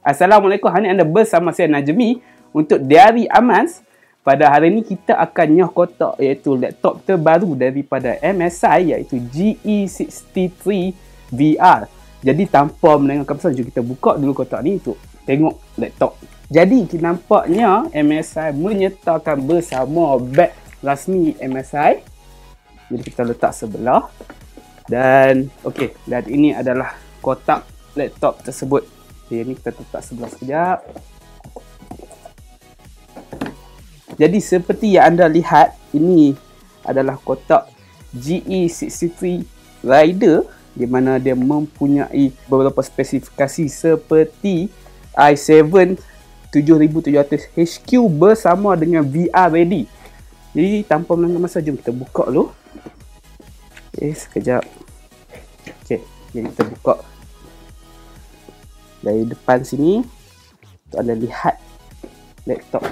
Assalamualaikum, hari ini anda bersama saya Najmi untuk Diari Amaz. Pada hari ini kita akan nyoh kotak iaitu laptop terbaru daripada MSI iaitu GE63 VR. Jadi tanpa melengahkan masa, jom kita buka dulu kotak ni untuk tengok laptop. Jadi nampaknya MSI menyertakan bersama beg rasmi MSI. Jadi kita letak sebelah. Dan okey, dan ini adalah kotak laptop tersebut. Okay, ni kita letak sebelah sekejap. Jadi seperti yang anda lihat, ini adalah kotak GE63 Rider di mana dia mempunyai beberapa spesifikasi seperti i7 7700 HQ bersama dengan VR ready. Jadi tanpa melanggar masa, jom kita buka dulu. Okay, sekejap. Okay, jadi kita buka dari depan sini untuk anda lihat laptop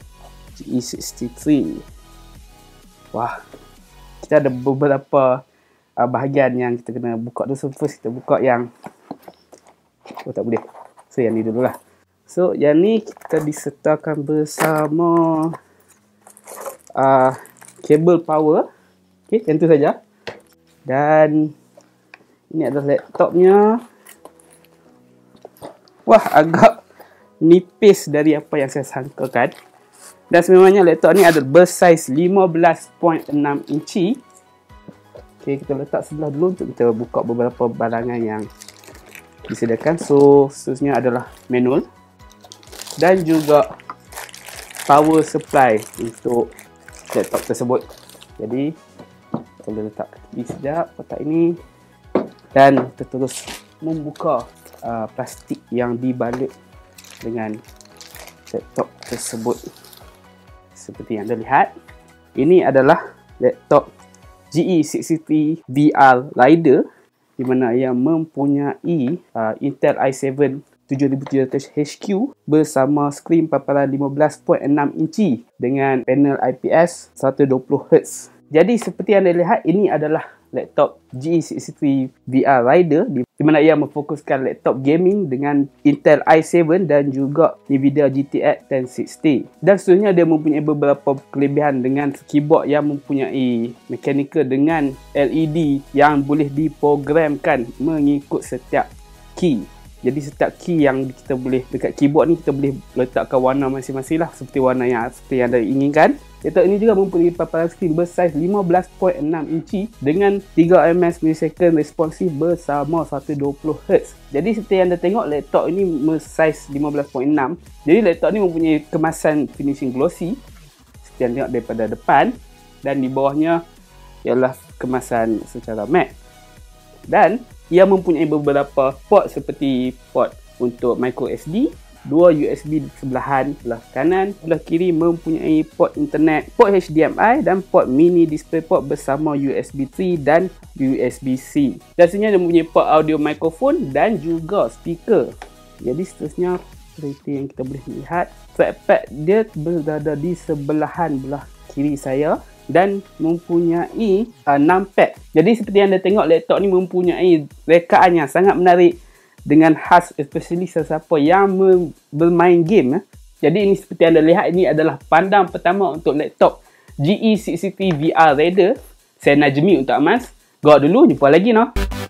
GE63. Wah, kita ada beberapa bahagian yang kita kena buka dulu. So first kita buka yang tak boleh. So yang ni dululah. So yang ni kita disertakan bersama kabel power. Okay, yang tu saja. Dan ini adalah laptopnya. Wah, agak nipis dari apa yang saya sangkakan. Dan sebenarnya laptop ni ada bersaiz 15.6 inci. Okey, kita letak sebelah dulu untuk kita buka beberapa barangan yang disediakan. So, seterusnya adalah manual dan juga power supply untuk laptop tersebut. Jadi, kita boleh letak di sekejap kotak ini dan kita terus membuka plastik yang dibalut dengan laptop tersebut. Seperti yang anda lihat, ini adalah laptop GE63 VR Rider di mana ia mempunyai Intel i7 7700 HQ bersama skrin paparan 15.6 inci dengan panel IPS 120Hz. Jadi seperti yang anda lihat, ini adalah laptop GE63 VR Rider di mana ia memfokuskan laptop gaming dengan Intel i7 dan juga Nvidia GTX 1060. Dan seterusnya dia mempunyai beberapa kelebihan dengan keyboard yang mempunyai mechanical dengan LED yang boleh diprogramkan mengikut setiap key. Jadi setiap key yang kita boleh dekat keyboard ni, kita boleh letakkan warna masing-masing lah, seperti warna yang seperti yang anda inginkan. Laptop ini juga mempunyai paparan skrin bersaiz 15.6 inci dengan 3 ms millisecond responsif bersama 120Hz. Jadi seperti yang anda tengok, laptop ini bersaiz 15.6. Jadi laptop ini mempunyai kemasan finishing glossy seperti yang tengok daripada depan, dan di bawahnya ialah kemasan secara matte. Dan ia mempunyai beberapa port seperti port untuk micro SD, 2 USB sebelahan, sebelah kanan, sebelah kiri mempunyai port internet, port HDMI dan port mini DisplayPort bersama USB 3 dan USB-C. Dan seterusnya dia mempunyai port audio mikrofon dan juga speaker. Jadi seterusnya seperti yang kita boleh lihat, trackpad dia berada di sebelahan belah kiri saya dan mempunyai numpad. Jadi seperti yang anda tengok, laptop ni mempunyai rekaan yang sangat menarik dengan khas, especially sesiapa yang bermain game. Jadi ini seperti anda lihat, ini adalah pandang pertama untuk laptop GE63 VR Rider. Saya Najmi untuk Amaz. Go dulu, jumpa lagi noh.